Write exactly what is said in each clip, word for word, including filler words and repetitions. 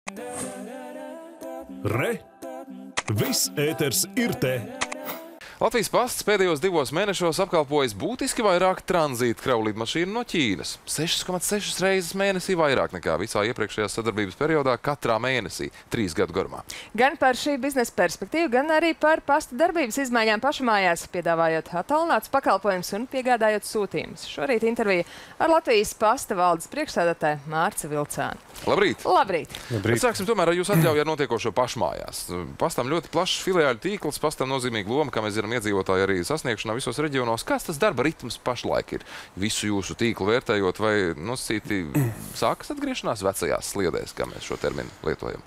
Re! Viss ēters ir te! Latvijas pasts pēdējos divos mēnešos apkalpojas būtiski vairāk tranzīta kravu lidmašīnu no Ķīnas. sešas komats sešas reizes mēnesī vairāk nekā visā iepriekšējā sadarbības periodā katrā mēnesī, trīs gadu garumā. Gan par šī biznesa perspektīvu, gan arī par pasta darbības izmaiņām pašmājās, piedāvājot attālinātus pakalpojumus un piegādājot sūtījumus. Šorīt intervija ar Latvijas pasta valdes priekšsēdētāju Mārci Vilcāni. Labrīt! Labrīt! Labrīt. Sāksim tomēr ar jūsu atļauju ar notiekošo pašmājās. Pastam ļoti plašs filiāļu tīkls, pastam nozīmīga loma, kā mēs zinām, iedzīvotāji arī sasniegšanā visos reģionos. Kāds tas darba ritms pašlaik ir? Visu jūsu tīklu vērtējot, vai nosacīti sākas atgriešanās vecajās sliedēs, kā mēs šo terminu lietojam?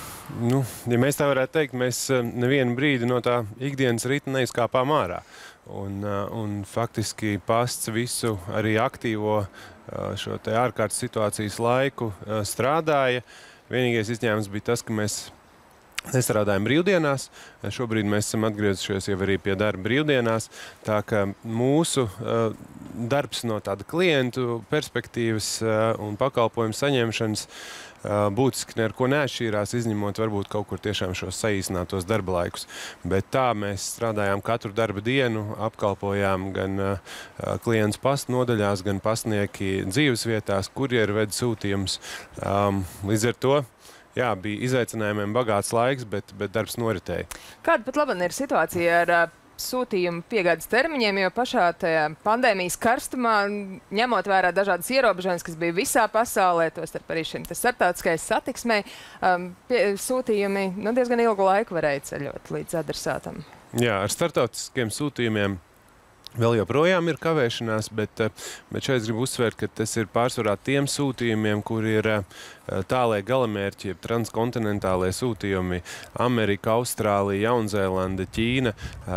Nu, ja mēs tā varētu teikt, mēs nevienu brīdi no tā ikdienas ritma neizkāpām ārā. Un, un faktiski pasts visu arī aktīvo šo te ārkārtas situācijas laiku strādāja. Vienīgais izņēmums bija tas, ka mēs nestrādājam brīvdienās. Šobrīd mēs esam atgriezušies jau arī pie darba brīvdienās. Tā ka mūsu uh, darbs no tāda klientu perspektīvas uh, un pakalpojumu saņemšanas uh, būtiski neko neatšķīrās, izņemot varbūt kaut kur tiešām šos saīsinātos darba laikus. Bet tā mēs strādājām katru darba dienu, apkalpojām gan uh, klientus pasta nodaļās, gan pastnieki dzīvesvietās, kurjeri ved sūtījumus. Um, līdz ar to jā, bija izaicinājumiem bagāts laiks, bet, bet darbs noritēja. Kāda pat labāk ir situācija ar uh, sūtījumu piegādes termiņiem, jo pašā tajā pandēmijas karstumā, ņemot vērā dažādas ierobežojumus, kas bija visā pasaulē, tostarp arī šim starptautiskajai satiksmei, um, pie, sūtījumi nu, diezgan ilgu laiku varēja ceļot līdz adresātam. Jā, ar starptautiskiem sūtījumiem vēl joprojām ir kavēšanās, bet, bet šeit es gribu uzsvērt, ka tas ir pārsvarā tiem sūtījumiem, kur ir tālie galamērķi, jeb transkontinentālie sūtījumi Amerika, Austrālija, Jaunzēlanda, Ķīna,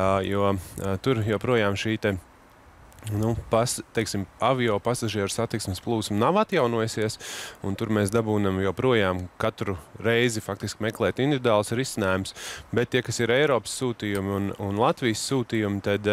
jo tur joprojām šī te Nu, pas, teiksim, avio pasažieru satiksmes plūsma nav atjaunojusies, un tur mēs dabūnam joprojām katru reizi faktiski meklēt individuāls risinājumus, bet tie, kas ir Eiropas sūtījumi un, un Latvijas sūtījumi, tad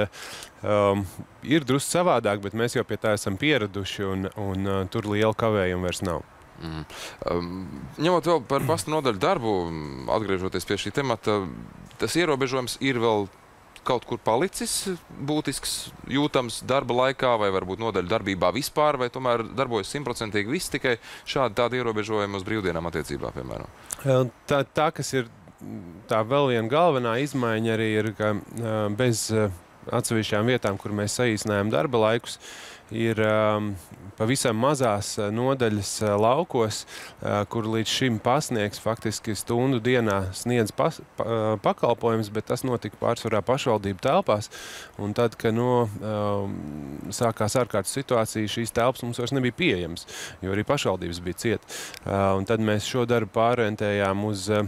um, ir drusku savādāk, bet mēs jau pie tā esam pieraduši, un, un uh, tur liela kavējuma vairs nav. Mm. Um, ņemot vēl par pasta nodaļu darbu, atgriežoties pie šī temata, tas ierobežojums ir vēl kaut kur palicis būtisks, jūtams darba laikā, vai varbūt nodaļu darbībā vispār, vai tomēr darbojas simtprocentīgi viss, tikai šādi tādi ierobežojumi uz brīvdienām attiecībā, piemēram? Tā, tā kas ir tā vēl viena galvenā izmaiņa arī ir, ka bez atsevišķām vietām, kur mēs saīsinājām darba laikus, ir um, pavisam mazās nodaļas uh, laukos, uh, kur līdz šim pasniegs faktiski stundu dienā sniedz pas, pa, uh, pakalpojumus, bet tas notika pārsvarā pašvaldību telpās. Un tad, kad no, um, sākās ārkārtas situācija, šīs telpas mums vairs nebija pieejamas, jo arī pašvaldības bija ciet. Uh, un tad mēs šo darbu pārorientējām uz uh,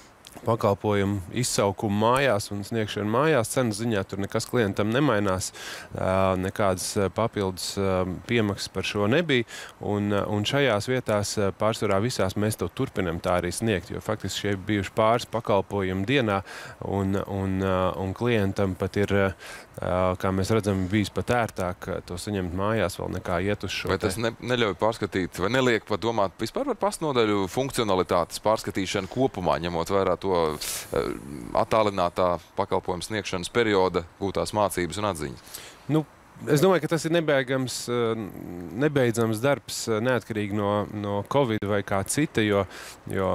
pakalpojumu izsaukumu mājās un sniegšanu mājās. Cenas ziņā tur nekas klientam nemainās, nekādas papildus piemaksas par šo nebija. Un, un šajās vietās pārsvarā visās mēs to turpinam tā arī sniegt, jo faktiski šie bijuši pāris pakalpojumi dienā, un, un, un klientam pat ir, kā mēs redzam, bijis pat ērtāk to saņemt mājās vēl nekā iet uz šo. Vai tas ne, neļauj pārskatīt, vai neliek pat domāt vispār par pastnodaļu funkcionalitātes pārskatīšanu kopumā, ņemot vērā to attālinātā pakalpojuma sniegšanas perioda gūtās mācības un atziņas? Nu, es domāju, ka tas ir nebeidzams, nebeidzams darbs neatkarīgi no, no Covid vai kā cita, jo, jo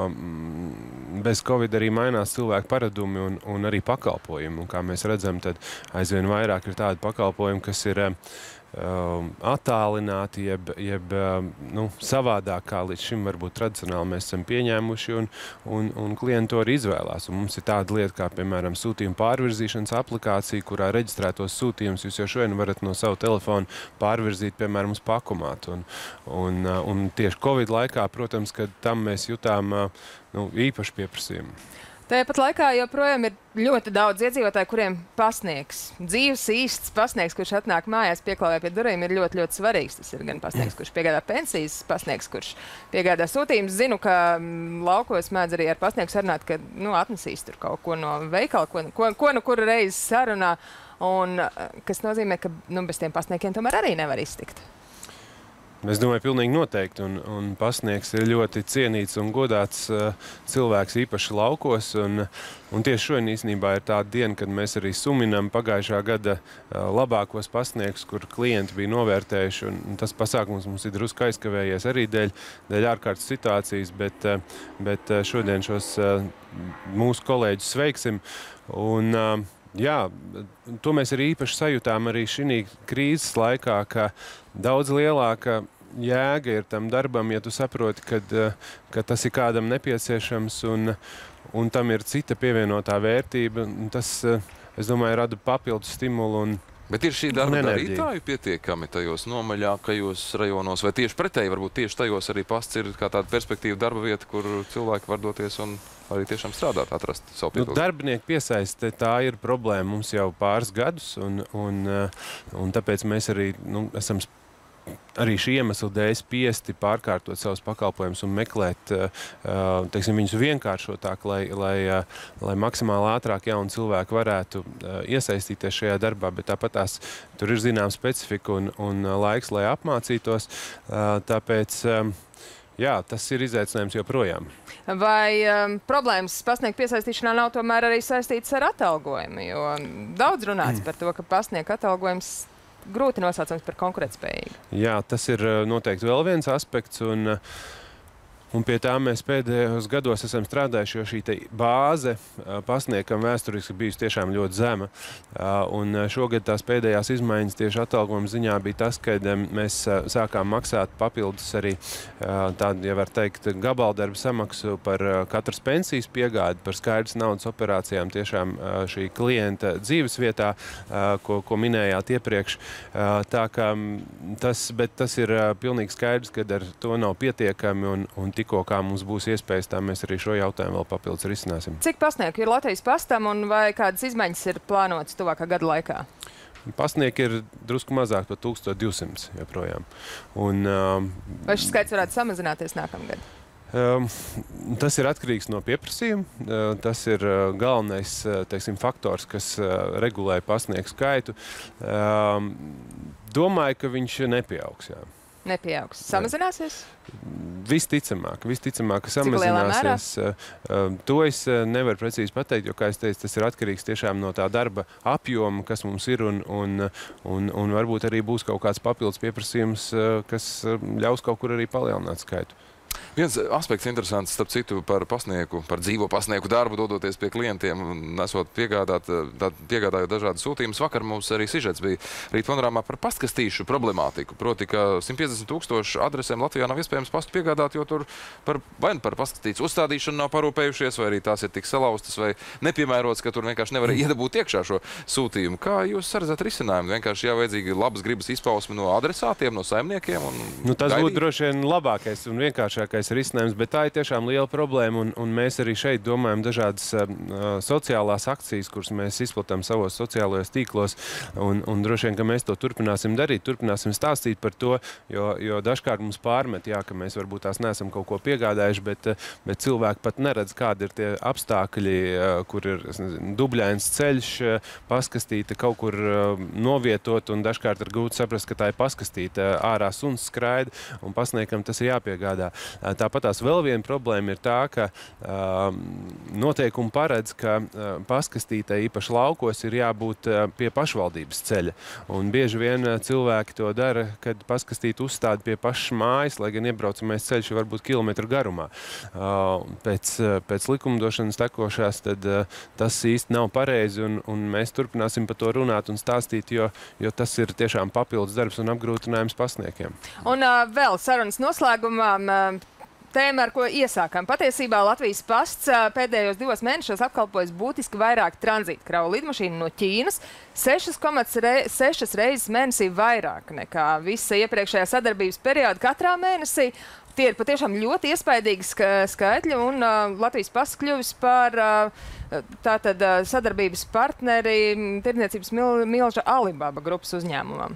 bez Covid arī mainās cilvēku paradumi un, un arī pakalpojumi. Un kā mēs redzam, tad aizvien vairāk ir tādi pakalpojumi, kas ir um, attālināti, jeb, jeb um, nu, savādāk, kā līdz šim varbūt tradicionāli mēs esam pieņēmuši, un, un, un klienti to arī izvēlās. Un mums ir tāda lieta, kā, piemēram, sūtījuma pārvirzīšanas aplikācija, kurā reģistrētos sūtījumus jūs jau šodien varat no savu telefonu pārvirzīt, piemēram, uz pakomātu. Un, un, un tieši Covid laikā, protams, kad tam mēs jutām nu, īpaši pieprasījumu. Tāpat laikā joprojām ir ļoti daudz iedzīvotāju, kuriem pasniegs, dzīves īsts pasniegs, kurš atnāk mājās, pieklāvē pie durvīm, ir ļoti, ļoti svarīgs. Tas ir gan pasniegs, kurš piegādā pensijas, pasniegs, kurš piegādā sūtījumus. Zinu, ka laukos mēdz arī ar pasniegu sarunāt, ka nu, atnesīs tur kaut ko no veikala, ko, ko, ko nu kuru reizi sarunā, un kas nozīmē, ka nu, bez tiem pasniegiem tomēr arī nevar iztikt. Es domāju, pilnīgi noteikti. Un, un pasniegs ir ļoti cienīts un godāts uh, cilvēks, īpaši laukos. Un, un tieši šodien īstenībā ir tāda diena, kad mēs arī suminam pagājušā gada uh, labākos pasniegus, kur klienti bija novērtējuši. Un, un tas pasākums mums ir drusku aizkavējies arī dēļ, dēļ ārkārtas situācijas, bet, uh, bet uh, šodien šos uh, mūsu kolēģus sveiksim. Un, uh, Jā, to mēs arī īpaši sajūtām arī šī krīzes laikā, ka daudz lielāka jēga ir tam darbam, ja tu saproti, kad, ka tas ir kādam nepieciešams un, un tam ir cita pievienotā vērtība. Tas, es domāju, rada papildus stimulu un Bet ir šī darba darītāju pietiekami tajos nomaļākajos rajonos, vai tieši pretēji, varbūt tieši tajos arī pasts ir kā tāda perspektīva darba vieta, kur cilvēki var doties un arī tiešām strādāt, atrast savu piepildījumu? Nu, darbinieku piesaiste, tā ir problēma mums jau pāris gadus, un, un, un tāpēc mēs arī nu, esam arī šī iemesla dēļ spiesti pārkārtot savus pakalpojumus un meklēt teiksim, viņus vienkāršotāk, lai, lai, lai maksimāli ātrāk jauni cilvēki varētu iesaistīties šajā darbā, bet tāpat tās tur ir zināma specifika un, un laiks, lai apmācītos. Tāpēc jā, tas ir izaicinājums joprojām. Vai um, problēmas pasniegu piesaistīšanā nav tomēr arī saistītas ar atalgojumu? Jo daudz runāts par to, ka pasniegu atalgojums grūti nosaucams par konkurētspējīgu. Jā, tas ir noteikti vēl viens aspekts, un, un pie tā mēs pēdējos gados esam strādājuši, jo šī te bāze pasniegam vēsturiski bijusi tiešām ļoti zema. Un šogad tās pēdējās izmaiņas tieši atalgojuma ziņā bija tas, kad mēs sākām maksāt papildus arī tādu, ja var teikt, gabaldarba samaksu par katras pensijas piegādi, par skaidrs naudas operācijām tiešām šī klienta dzīves vietā, ko, ko minējāt iepriekš. Tā kā tas, bet tas ir pilnīgi skaidrs, ka ar to nav pietiekami un, un tikko kā mums būs iespējas, tā mēs arī šo jautājumu vēl papildus risināsim. Cik pasnieku ir Latvijas pastam un vai kādas izmaiņas ir plānotas tuvākā gada laikā? Pasnieki ir drusku mazāk par tūkstoš divsimt joprojām. Un, um, vai šis skaits varētu samazināties nākamgad? Um, tas ir atkarīgs no pieprasījuma. Uh, tas ir uh, galvenais teiksim, faktors, kas uh, regulē pasniegu skaitu. Um, domāju, ka viņš nepieaugs. Jā. Nepieaugs. Samazināsies? Visticamāk, visticamāk, ka samazināsies. Uh, to es nevaru precīzi pateikt, jo, kā es teicu, tas ir atkarīgs tiešām no tā darba apjoma, kas mums ir, un, un, un, un varbūt arī būs kaut kāds papildus pieprasījums, kas ļaus kaut kur arī palielināt skaitu. Viens aspekts interesants, starp citu, par pasnieku, par dzīvo pasnieku darbu, dodoties pie klientiem un nesot piegādāt, piegādājot dažādas sūtījumus. Vakar mums arī sižets bija Rīt panorāmā par pastkastīšu problemātiku. Proti, ka simt piecdesmit tūkstoši adresēm Latvijā nav iespējams pastu piegādāt, jo tur par, vai nu par pastkastītes uzstādīšanu nav parūpējušies, vai arī tās ir tik salauztas vai nepiemērotas, ka tur vienkārši nevar iedabūt iekšā šo sūtījumu. Kā jūs saredzat risinājumu? Vienkārši jāvajadzīgi labas gribas izpausme no adresātiem, no saimniekiem? Un nu, tas būtu droši vien labākais un vienkāršākais risinājums, bet tā ir tiešām liela problēma, un, un mēs arī šeit domājam dažādas uh, sociālās akcijas, kuras mēs izplatām savos sociālajos tīklos, un, un droši vien, ka mēs to turpināsim darīt, turpināsim stāstīt par to, jo, jo dažkārt mums pārmet, jā, ka mēs varbūt tās neesam kaut ko piegādājuši, bet, bet cilvēki pat neredz, kādi ir tie apstākļi, uh, kur ir dubļains ceļš, uh, paskastīta kaut kur uh, novietot, un dažkārt ir grūti saprast, ka tā ir paskastīta ārā suns skraida, un pasniekam tas ir jāpiegādā. Tāpat tās vēl viena problēma ir tā, ka uh, noteikumi paredz, ka uh, paskastītē īpaši laukos ir jābūt uh, pie pašvaldības ceļa. Un bieži vien uh, cilvēki to dara, kad paskastīti uzstāda pie pašas mājas, lai gan iebraucamais ceļš var būt kilometru garumā. Uh, pēc, uh, pēc likumdošanas tekošās tad uh, tas īsti nav pareizi, un, un mēs turpināsim par to runāt un stāstīt, jo, jo tas ir tiešām papildus darbs un apgrūtinājums pasniekiem. Un uh, vēl sarunas noslēgumā. Uh, Tēma, ar ko iesākām. Patiesībā Latvijas pasts pēdējos divos mēnešos apkalpojas būtiski vairāk tranzītkravu lidmašīnu no Ķīnas, sešas reizes mēnesī vairāk nekā visa iepriekšējā sadarbības perioda katrā mēnesī. Tie ir patiešām ļoti iespaidīgi skaitļi, un uh, Latvijas pasts kļuvis par uh, tātad, uh, sadarbības partneri tirdzniecības mil, milža Alibaba grupas uzņēmumam.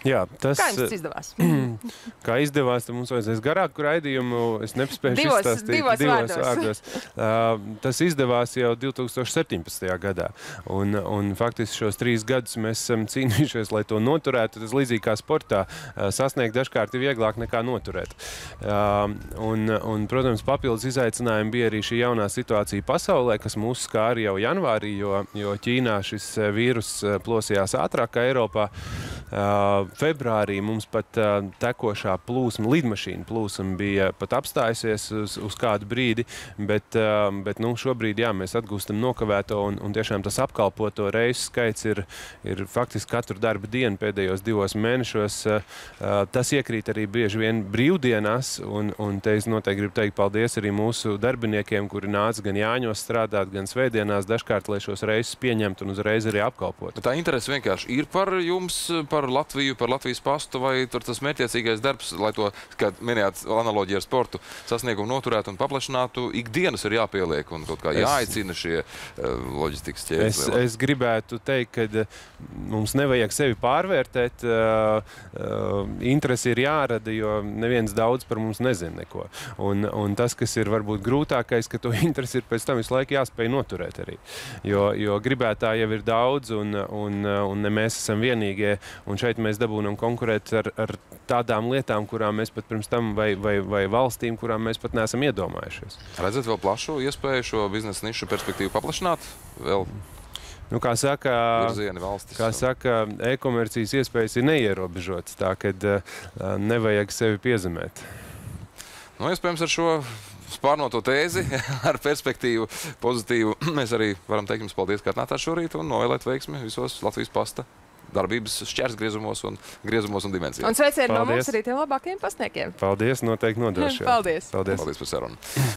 Jā, tas, Kā jums tas izdevās? kā izdevās, tad mums vajadzēs garāku raidījumu. Es nepaspēju Divos- izstāstīt divos divos vārdos. vārdos. Uh, tas izdevās jau divi tūkstoši septiņpadsmitajā gadā. Un, un faktiski šos trīs gadus mēs esam cīnījušies, lai to noturētu. Tas līdzīgi kā sportā. Uh, sasniegt dažkārt ir vieglāk nekā noturēt. Uh, un, un, protams, papildus izaicinājumi bija arī šī jaunā situācija pasaulē, kas mūs skāra jau janvārī, jo, jo Ķīnā šis vīrus plosījās ātrāk kā Eiropā. Uh, Februārī mums pat uh, tekošā plūsma, lidmašīna plūsma bija pat apstājusies uz, uz kādu brīdi, bet, uh, bet nu, šobrīd jā, mēs atgūstam nokavēto un, un tiešām tas apkalpoto reisu skaits ir, ir faktiski katru darba dienu pēdējos divos mēnešos. Uh, uh, tas iekrīt arī bieži vien brīvdienās, un, un te es noteikti gribu teikt paldies arī mūsu darbiniekiem, kuri nāca gan Jāņos strādāt, gan svētdienās dažkārt, lai šos reisus pieņemtu un uzreiz arī apkalpotu. Tā interese vienkārši ir par jums, par Latviju, par Latvijas pastu, vai tur tas mērķiecīgais darbs, lai to, kā minējāt, analoģiju ar sportu, sasniegumu noturētu un paplašinātu, ikdienas ir jāpieliek un kaut kā jāaicina šie uh, loģistikas ķēdes. Es, es gribētu teikt, ka mums nevajag sevi pārvērtēt. Uh, uh, interesi ir jārada, jo neviens daudz par mums nezina neko. Un, un tas, kas ir varbūt grūtākais, ka to interesi ir pēc tam visu laiku jāspēj noturēt arī. Jo, jo gribētāji jau ir daudz un, un, un ne mēs esam vienīgie. Un šeit mēs dabūnam konkurēt ar, ar tādām lietām, kurām mēs pat pirms tam, vai, vai, vai valstīm, kurām mēs pat neesam iedomājušies. Redzat vēl plašu iespēju šo biznesa nišu perspektīvu paplašināt? Vēl Nu, kā saka, virzieni valstis? kā saka, e-komercijas iespējas ir neierobežotas, tā kad uh, nevajag sevi piezemēt. Nu, iespējams, ar šo spārnoto tēzi, ar perspektīvu pozitīvu, mēs arī varam teikt jums paldies, ka atnācāt šorīt un novēlēt veiksmi visos Latvijas pasta darbības šķērsgriezumos un griezumos un dimensijās. Un sveicieni no Paldies. mums arī tiem labākajiem pasniekiem. Paldies, noteikti nodošu. Paldies. Paldies. Paldies par sarunu.